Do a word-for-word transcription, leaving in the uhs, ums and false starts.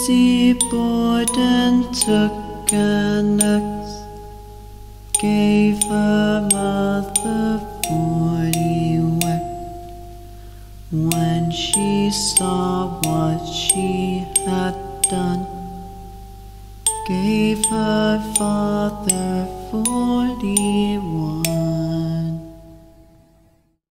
Lizzie Borden took an axe, gave her mother forty whack. When she saw what she had done, gave her father forty